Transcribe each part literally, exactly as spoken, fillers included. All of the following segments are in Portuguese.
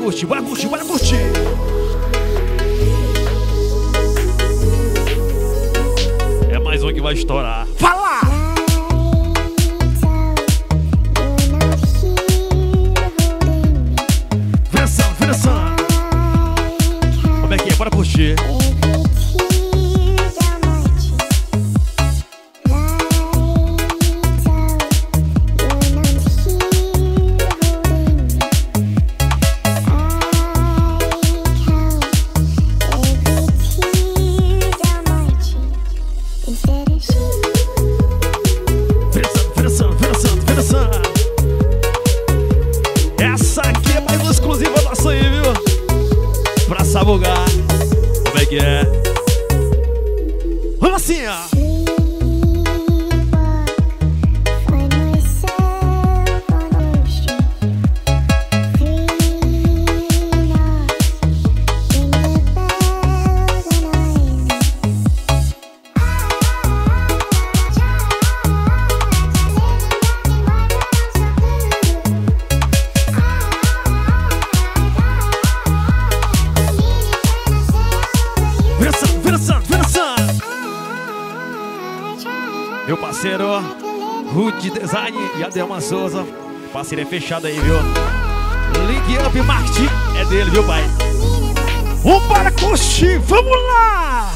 curtir, bora curtir, bora curtir. É mais um que vai estourar. Fala! Versão, versão. Como é que é? Bora curtir. Sabogar, como é que é? Vamos assim, ó. Meu parceiro, Rude Design e Adelman Souza. Parceria fechada aí, viu? Link Up Marketing é dele, viu, pai? Vamos para curtir, vamos lá!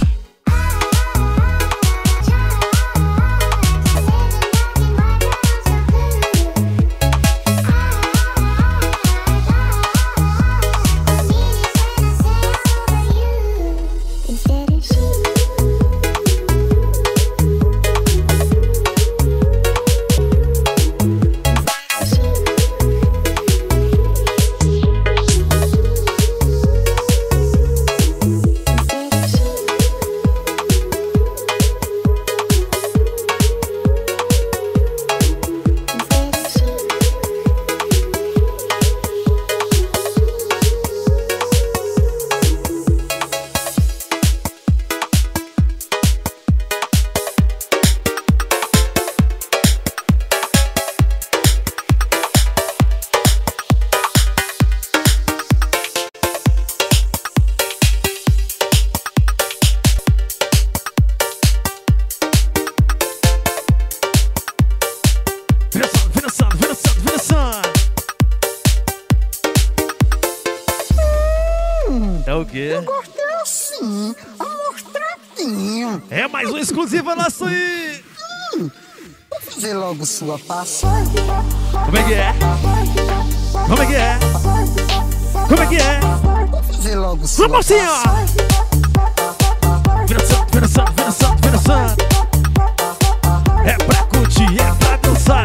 É o quê? Eu gostei assim, amostradinho. É mais um exclusivo nosso aí. Hum, vou fazer logo sua passagem. Como é que é? Como é que é? Como é que é? Vou fazer logo sua Vamos assim, ó. Vira santo, vira santo, vira santo, vira santo. É pra curtir, é pra dançar.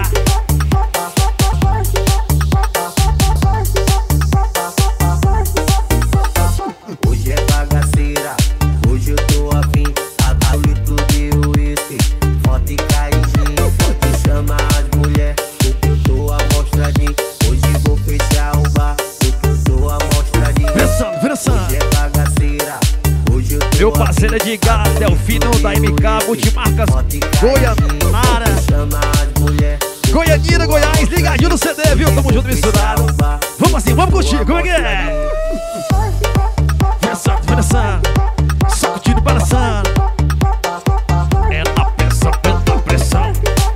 Hoje é bagaceira, hoje eu tô afim. A litro de uísque, foto e caidinho. Pode chamar as mulheres, porque eu tô amostradinho. Hoje vou fechar o bar, porque eu tô amostradinho. Vira, vira, hoje é bagaceira, hoje eu tô meu parceiro é de gato, é o fino da M K Multimarcas Goianara, Goianira, Goiás, ligadinho no C D, viu? Tamo junto misturado. Vamos assim, vamos curtir, como é que é? Versando, versando, só curtindo, balançando. É na pressão, é na pressão.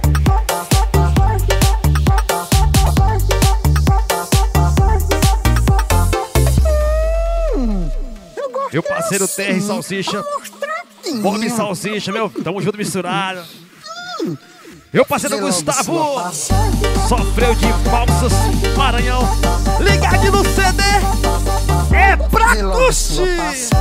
Meu parceiro Terra e Salsicha, Bob Salsicha, meu, tamo junto misturado. Meu parceiro Gustavo sofreu de falsas, Maranhão. Ligadinho no C D, é pra curtir.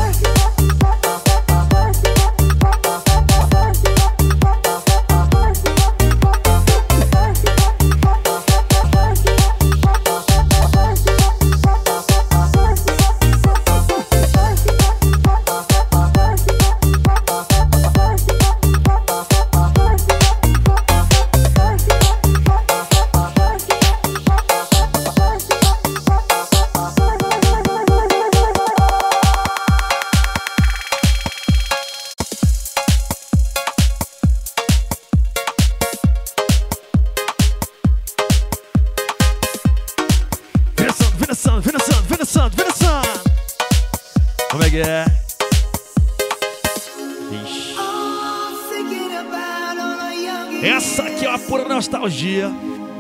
dançando, vem dançando. Como é que é? Vixe. Essa aqui é uma pura nostalgia.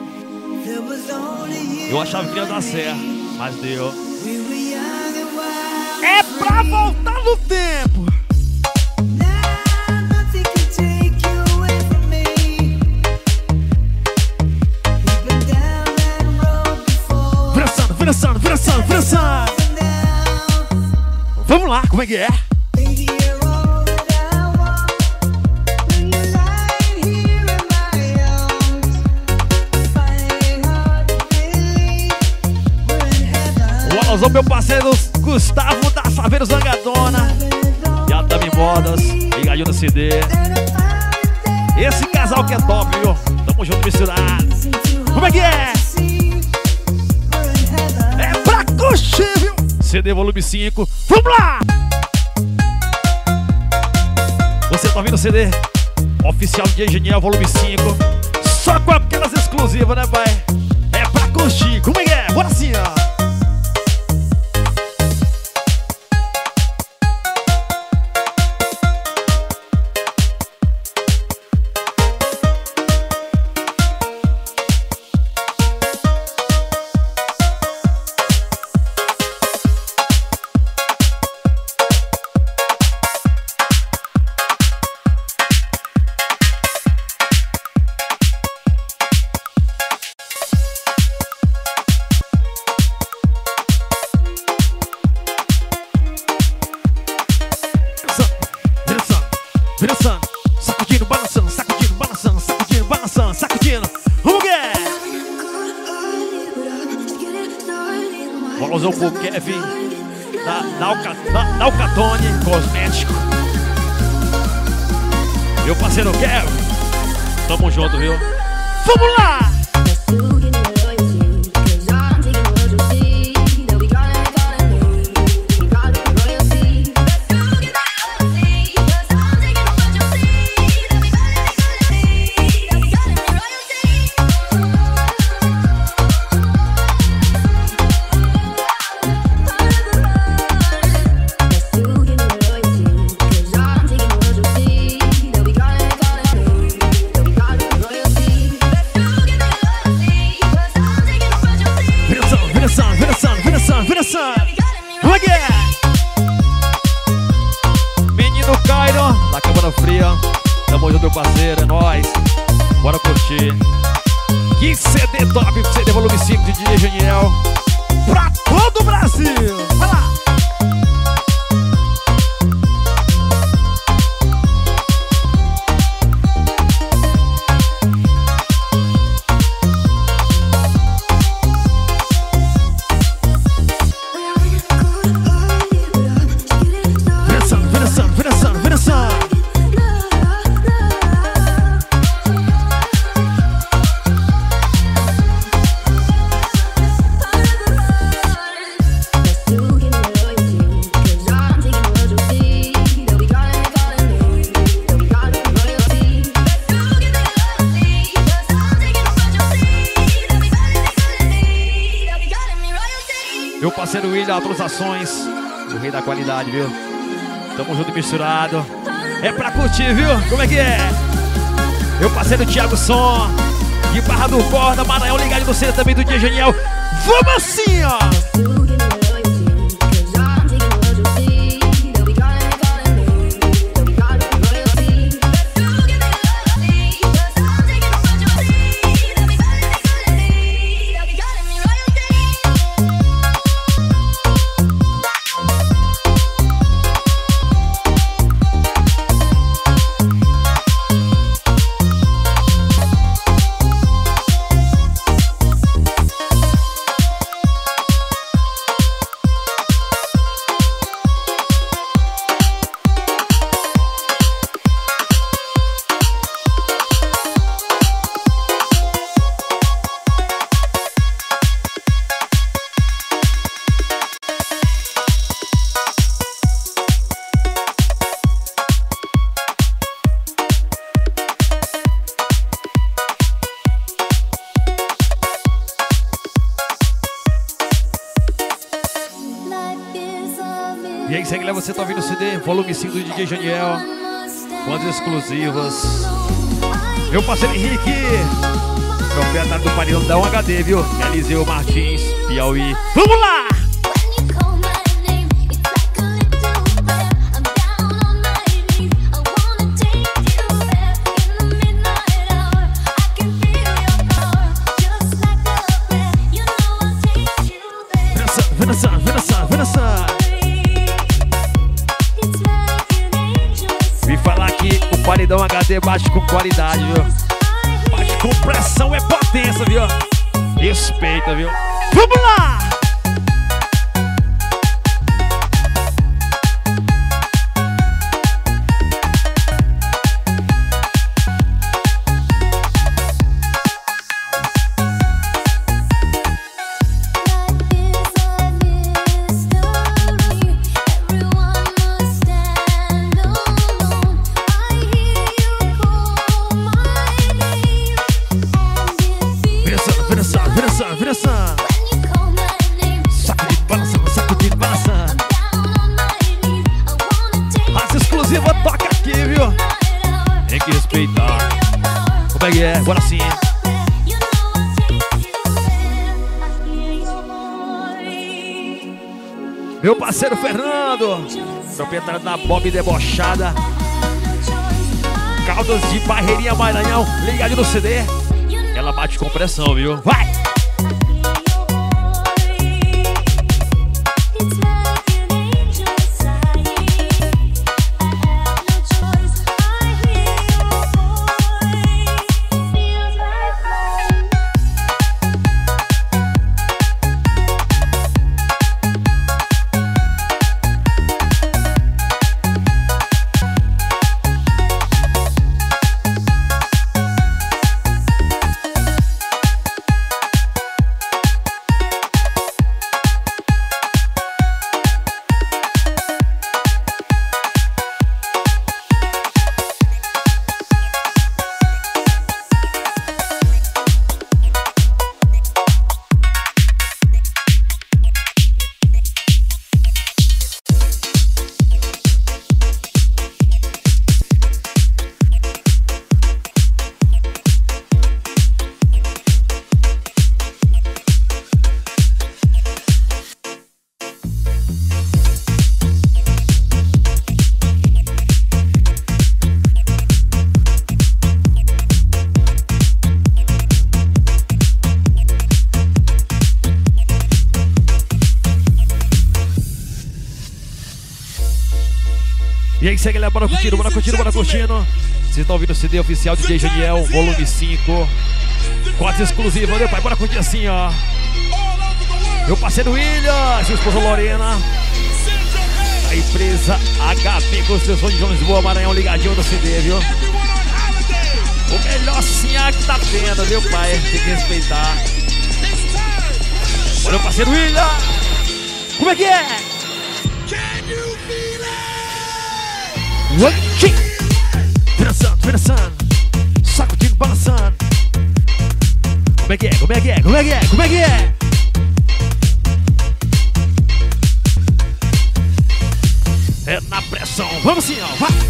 Eu achava que ia dar certo, mas deu. É pra voltar no tempo. Dançando, dançando, dançando, dançando. Vamos lá, como é que é? O alusão, meu parceiro Gustavo da Saveiro Zangadona e a Dami Modas, ligadinho no C D. Esse casal que é top, viu? Tamo junto, misturado. Como é que é? É pra curtir, viu? C D volume cinco. Vamos lá! Você tá ouvindo o C D oficial de Genial volume cinco. Só com aquelas exclusivas, né, pai? É pra curtir. Como é que é? Bora assim, ó. Dançando, sacudindo, balançando, sacudindo, balançando, sacudindo, balançando, sacudindo. Vamos ver! Bolosão pro Kevin da, da, Alca, da, da Alcatone Cosmético. Meu parceiro Kevin, tamo junto, viu? Vamos lá! Como é que é? Menino Cairo, da Câmara Fria. Tamo junto, meu parceiro, é nóis. Bora curtir. Que C D top, C D volume cinco de D J Genial pra todo o Brasil. Vai lá. Meu parceiro William, atualizações, o rei da qualidade, viu? Tamo junto e misturado. É pra curtir, viu? Como é que é? Meu parceiro Thiago Som, de Barra do Corda, Maranhão, ligado no centro também do Dia Genial. Vamos assim, ó! E aí, segue lá, você tá ouvindo o C D, volume cinco do D J Janiel. Quantas exclusivas. Meu parceiro Henrique, proprietário do paredão da um H D, viu? Eliseu Martins, Piauí. Vamos lá! Venança, Venança, Venança. Vi falar que o paredão H D bate com qualidade, viu? Bate com pressão, é potência, viu? Respeita, viu? Vamos lá! Sacudindo, balançando, sacudindo, balançando. Raça exclusiva toca aqui, viu? Tem que respeitar. Como é que é? Bora sim. Meu parceiro Fernando, proprietário da Bob Debochada, Caldas de Barreirinha, Maranhão, ligado no C D. Ela bate com pressão, viu? Vai! E aí, segue lá, bora curtindo, bora curtindo, bora curtindo. Vocês estão ouvindo o C D oficial de D J Janiel, volume cinco. Corte exclusivo, meu pai, bora curtir assim, ó. Meu parceiro William, sua esposa Lorena. A empresa H P Construção de João Lisboa, Maranhão, ligadinho no C D, viu? O melhor sinha que tá tendo, viu, pai? Tem que respeitar. Olha o parceiro William. Como é que é? Dançando, dançando, sacudindo, balançando. Como é que é? Como é que é? Como é que é? Como é que é? É na pressão. Vamos sim, ó. Vai.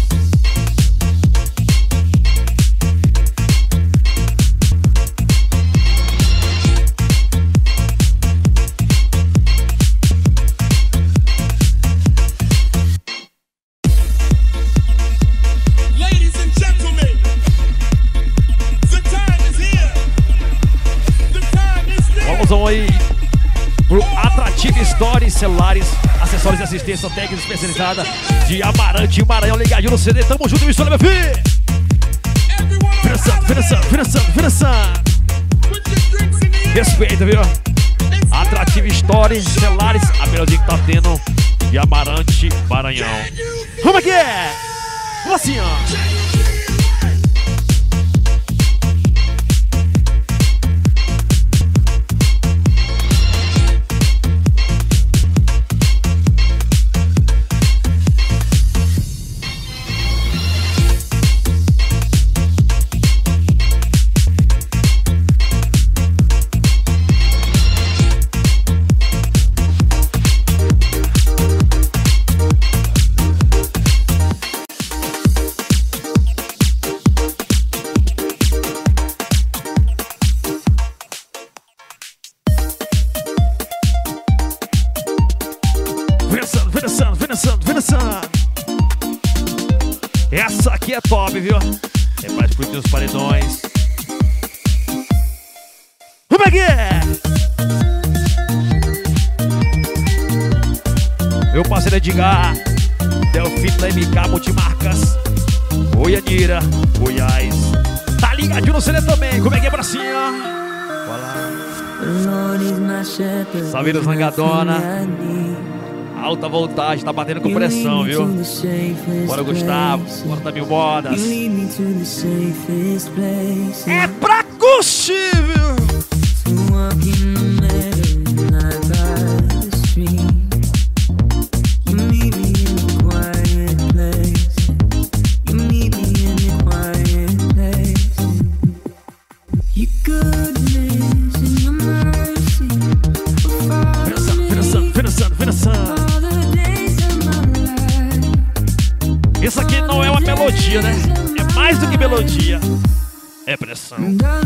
Aí pro Atrativo Store, celulares, acessórios e assistência técnica especializada de Amarante e Maranhão, ligadinho no C D, tamo junto, mistura, meu filho. Finançando, finançando, financiando, financiando. Respeita, viu? Atrativo Store, celulares, a melhorzinha que tá tendo de Amarante, Maranhão. Como é que é? Vamos assim, ó. aqui é top, viu? É pra explodir os paredões. Como é que é? Meu parceiro Edgar, Delfino da M K Multimarcas, Goianira, Goiás. Tá ligadinho no C D também, como é que é, bracinha? Salve do Zangadona. Alta voltagem, tá batendo com pressão, viu? Bora, Gustavo, bora da Mil Modas. É pra curtir, viu? Isso aqui não é uma melodia, né? É mais do que melodia. É pressão.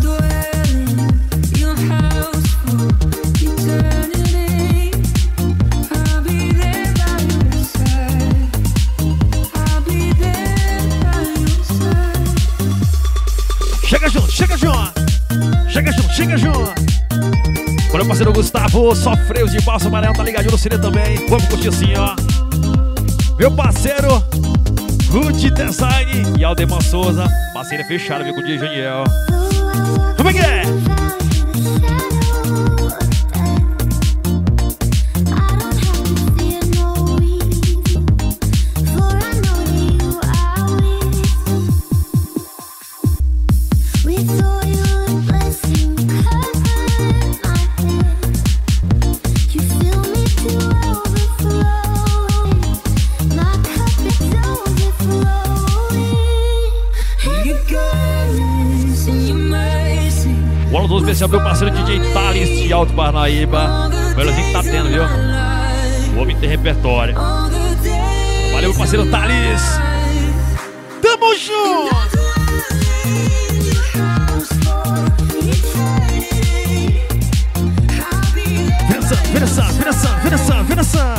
Chega junto, chega junto. Chega junto, chega junto. Bora, parceiro Gustavo, só freios de balsa amarelo, tá ligadinho no C D também. Vamos curtir assim, ó. Meu parceiro Rude Design e Aldemar Souza, parceira fechada, viu, com o D J Janiel. Como é que é? Bola dos especial meu parceiro D J Thales de Alto Parnaíba. Melhorzinho que tá tendo, viu? O homem tem repertório. Valeu, parceiro Thales. Tamo junto! Vira só, vira só, vira só, vira só.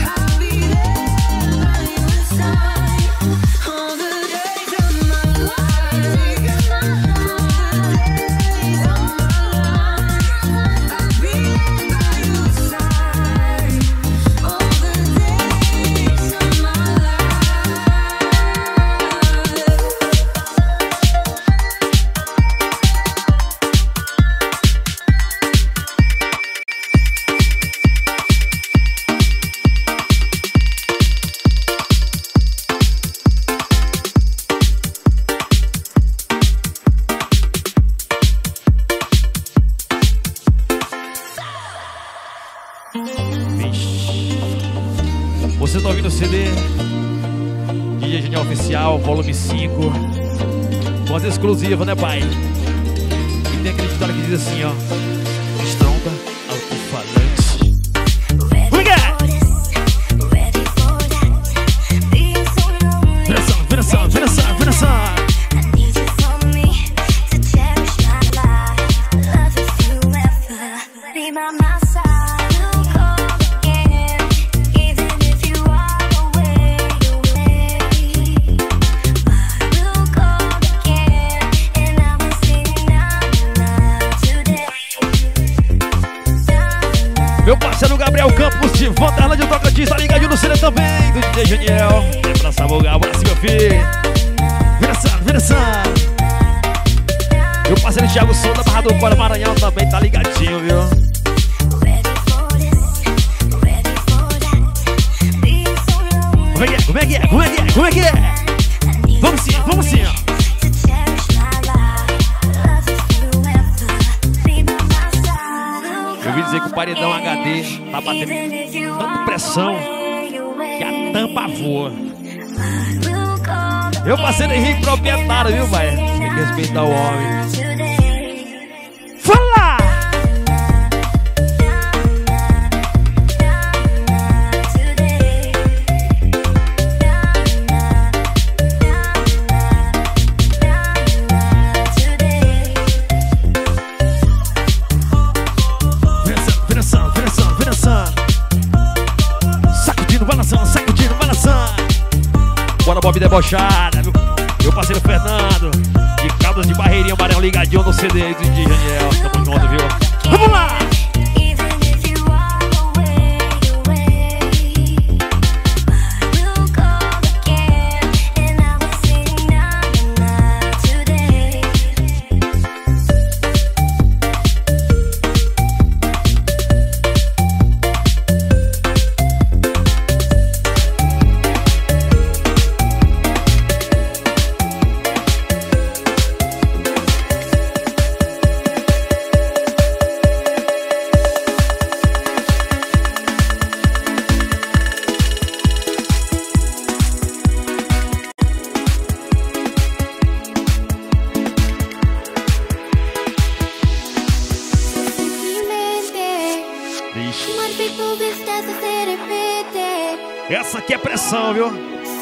Você tá ouvindo o C D D J Janiel Oficial, volume cinco. Com as exclusivas, né, pai? E tem aquele ditado que diz assim, ó: estronda alto-falante. Vira só, vira só, vira só, vira só. Meu parceiro Gabriel Campos de Vanderlândia de Tocantins, tá ligadinho no C D também, do D J Janiel. É pra sabogar, bora assim, meu filho. Vira só, vira só. Meu parceiro Thiago Souza da Barra do Cora Maranhão também tá ligadinho, viu? Como é que é, como é que é, como é que é, como é que é? Vamos sim, vamos sim, ó. Eu ouvi dizer que o paredão H D tá batendo tanta pressão que a tampa voa. Meu parceiro Henrique proprietário, viu, pai? Tem que respeitar o homem. Fala! Bora, Bob debochada, viu? Meu parceiro Fernando, de Caldas de Barreirinha, Maranhão, ligadinho no C D aí do D J Janiel. Tamo junto, viu? Vamos lá! Essa aqui é pressão, viu?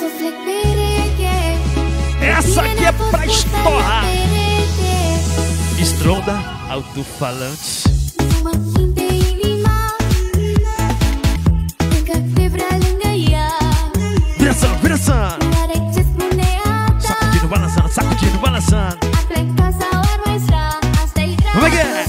Essa aqui é pra estourar. Estronda, alto-falante. Viração, viração. Sacudindo, balançando, sacudindo, balançando. Como é que é?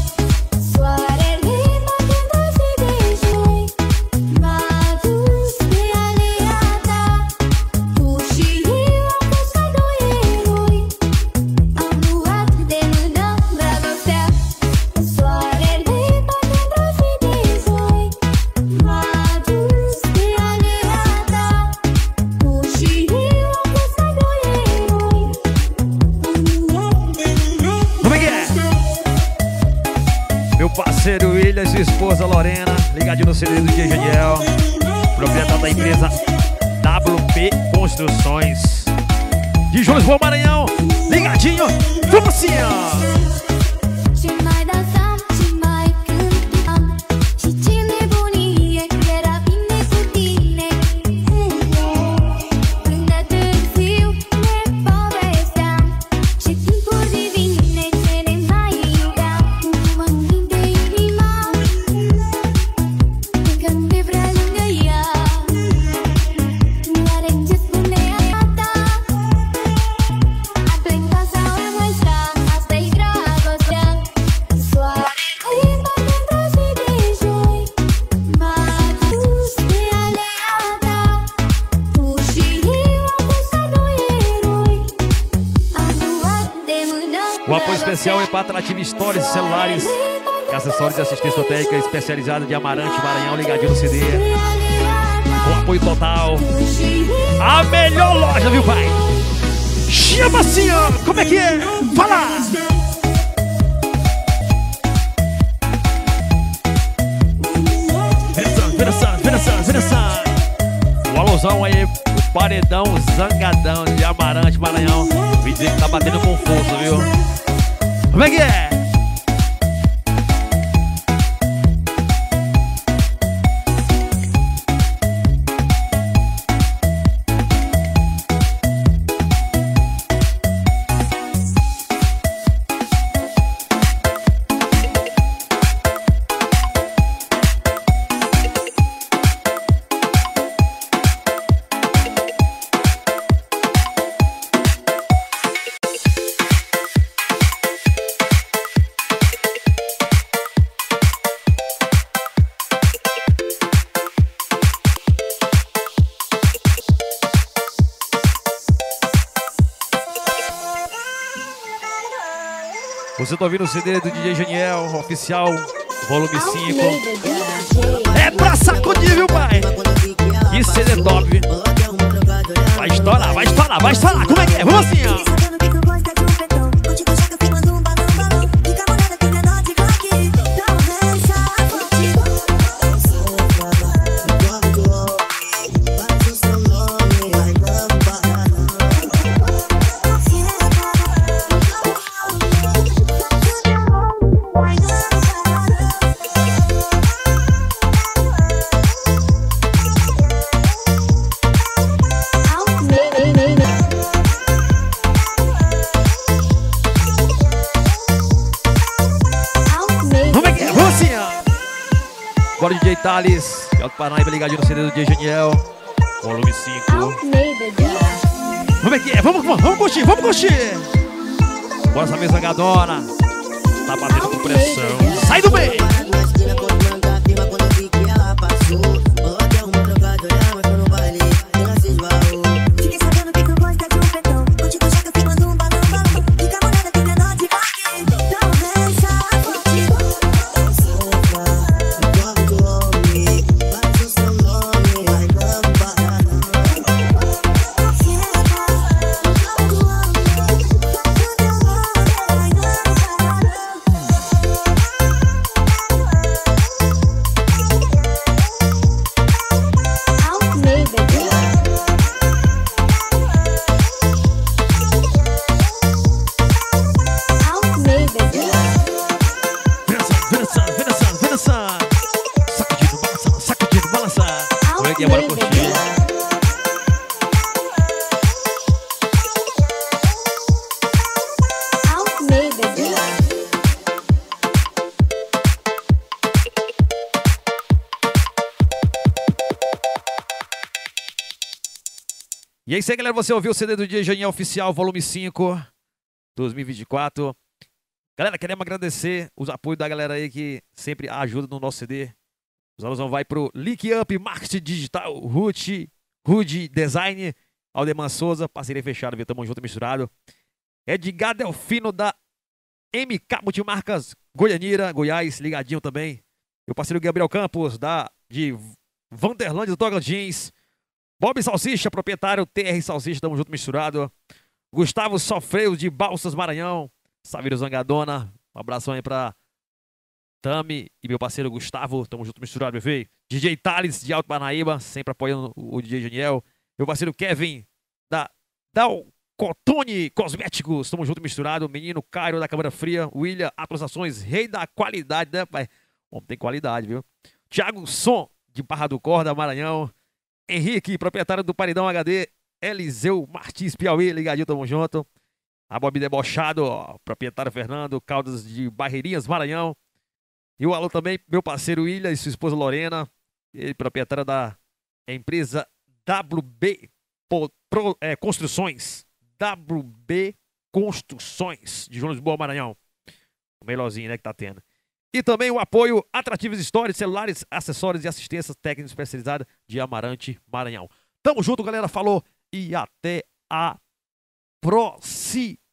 Parceiro William e sua esposa Lorena, ligadinho no C D do D J Janiel, proprietário da empresa W P Construções de João Lisboa, Maranhão, ligadinho, vamos assim, ó. O apoio especial é para Atrativa Stories, celulares e acessórios de assistência técnica especializada de Amarante, Maranhão, ligadinho no C D. Com apoio total. A melhor loja, viu, pai? Chama assim, ó. Como é que é? Fala! Viração, viração, viração. O alusão aí, o paredão zangadão de Amarante, Maranhão. Me dizer que tá batendo com força, viu? Como é que é? Você tá ouvindo o C D do D J Janiel, oficial, volume cinco. É pra sacudir, viu, pai? Que C D top. Vai estourar, vai estourar, vai estourar. Como é que é? Vamos assim, ó. Bora D J Thales, Alto Paranaíba, ligadinho no C D do D J Janiel, volume cinco. Como é que é? Vamos, vamos, vamos curtir, vamos curtir. Bora essa mesa gadona. Tá batendo com pressão. Sai do meio. E é isso aí, galera. Você ouviu o C D do D J Janiel Oficial, volume cinco, dois mil e vinte e quatro. Galera, queremos agradecer os apoios da galera aí que sempre ajuda no nosso C D. Os alusão vai pro Link Up, Marketing Digital, Ruth, Rude Design, Aldeman Souza, parceria fechada, viu? Tamo junto, misturado. Edgar Delfino da M K Multimarcas, Goianira, Goiás, ligadinho também. Meu parceiro Gabriel Campos, da, de Vanderlândia do Tocantins. Bob Salsicha, proprietário T R Salsicha, tamo junto, misturado. Gustavo Sofreio, de Balsas, Maranhão. Saveiro Zangadona, um abração aí pra Tami e meu parceiro Gustavo, tamo junto, misturado, meu filho. D J Thales, de Alto Parnaíba, sempre apoiando o D J Janiel. Meu parceiro Kevin, da Dalcotone Cosméticos, tamo junto, misturado. Menino Cairo, da Câmara Fria. William, atualizações, rei da qualidade, né, pai? Homem, tem qualidade, viu? Thiago Som, de Barra do Corda, Maranhão. Henrique, proprietário do Paredão H D. Eliseu Martins, Piauí, ligadinho, tamo junto. A Bob Debochado, ó, proprietário Fernando, Caldas de Barreirinhas, Maranhão. E o alô também, meu parceiro William e sua esposa Lorena, ele proprietário da empresa W B Pro, Pro, é, Construções. W B Construções, de João Lisboa, Maranhão. O melhorzinho, né, que tá tendo. E também o apoio Atrativos Stories, celulares, acessórios e assistência técnica especializada de Amarante, Maranhão. Tamo junto, galera. Falou e até a próxima.